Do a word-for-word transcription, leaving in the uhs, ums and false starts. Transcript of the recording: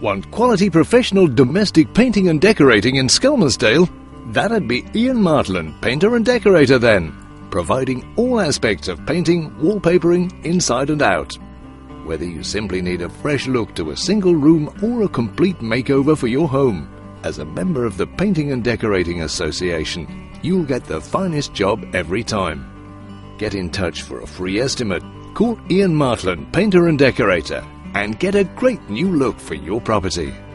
Want quality professional domestic painting and decorating in Skelmersdale? That'd be Ian Martland, Painter and Decorator then, providing all aspects of painting, wallpapering, inside and out. Whether you simply need a fresh look to a single room or a complete makeover for your home, as a member of the Painting and Decorating Association, you'll get the finest job every time. Get in touch for a free estimate. Call Ian Martland, Painter and Decorator, and get a great new look for your property.